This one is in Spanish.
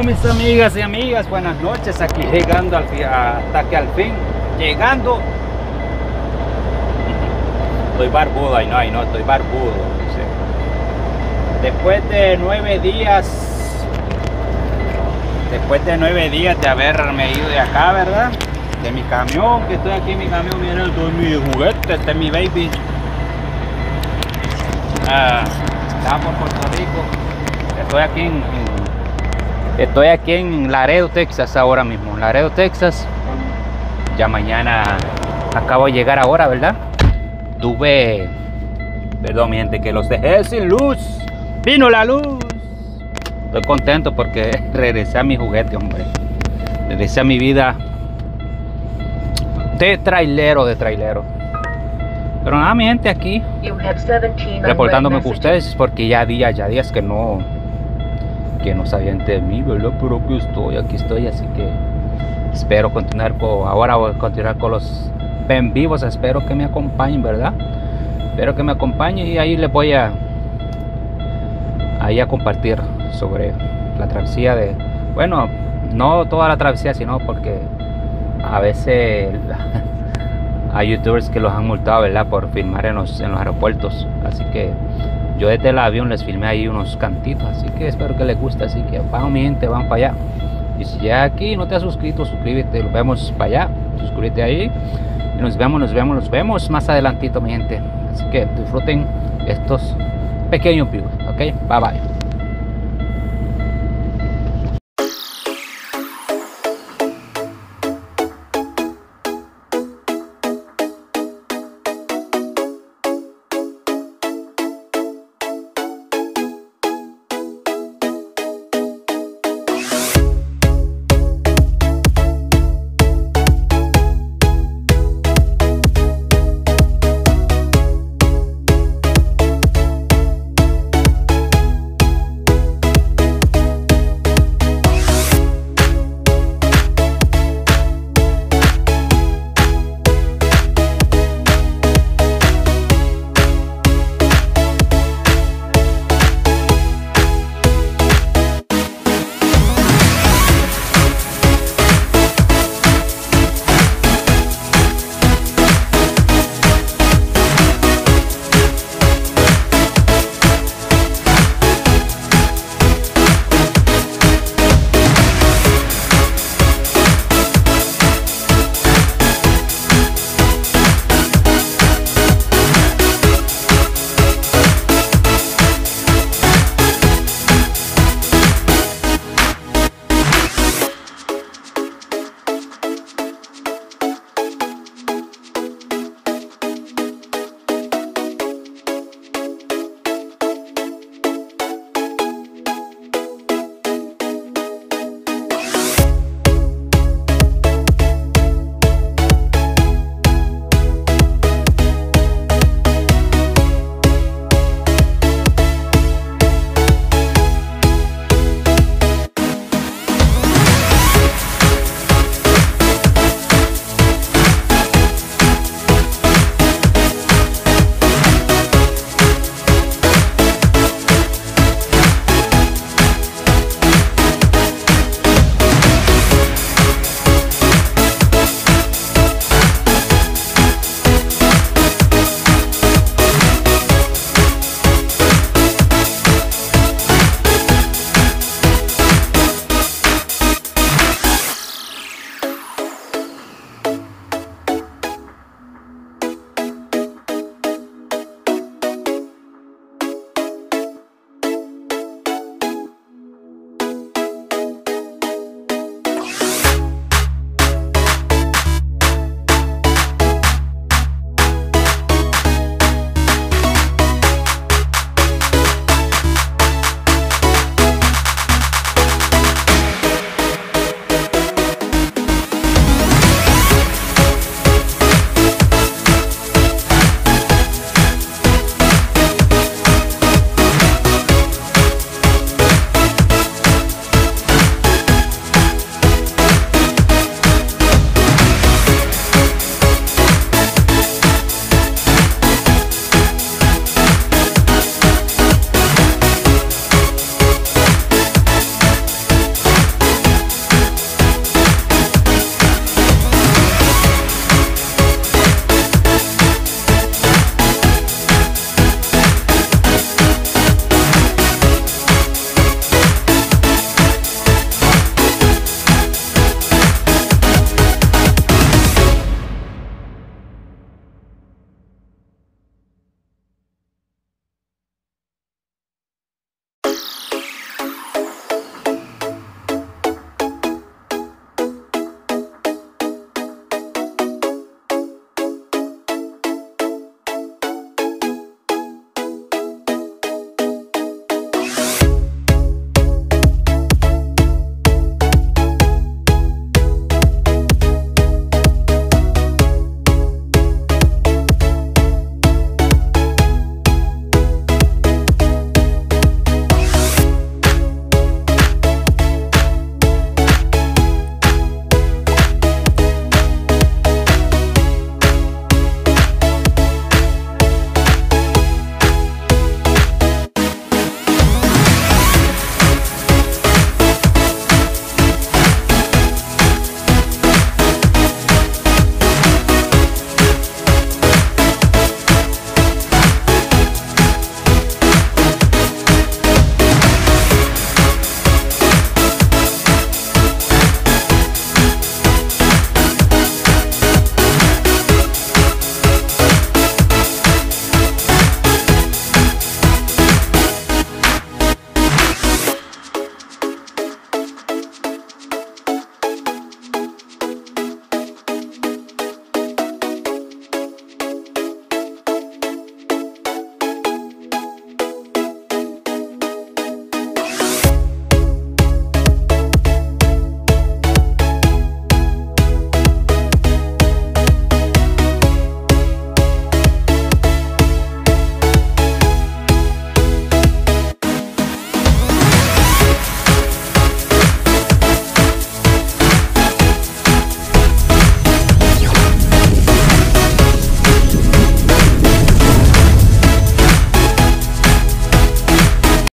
mis amigas y amigas? Buenas noches, aquí llegando hasta que al fin, llegando. Estoy barbudo, ay no, estoy barbudo. Dice. Después de 9 días de haberme ido de acá, ¿verdad? De mi camión, que estoy aquí en mi camión, miren, todo mi juguete, este es mi baby. Estamos por Puerto Rico. Estoy aquí en Laredo, Texas ahora mismo. Laredo, Texas. Ya mañana acabo de llegar ahora, ¿verdad? Perdón, mi gente, que los dejé sin luz. Vino la luz. Estoy contento porque regresé a mi juguete, hombre. Regresé a mi vida de trailero. Pero nada, mi gente, aquí reportándome con ustedes porque ya días que no sabían de mí, ¿verdad? Pero aquí estoy, así que espero continuar ahora voy a continuar con los en vivos. Espero que me acompañen, ¿verdad? Espero que me acompañen y ahí les voy a compartir sobre la travesía bueno, no toda la travesía, sino porque a veces hay youtubers que los han multado, ¿verdad? Por filmar en los aeropuertos. Así que yo desde el avión les filmé ahí unos cantitos. Así que espero que les guste. Así que vamos, mi gente, vamos para allá. Y si ya aquí no te has suscrito, suscríbete. Nos vemos para allá. Suscríbete ahí. Y nos vemos más adelantito, mi gente. Así que disfruten estos pequeños videos. Ok, bye bye.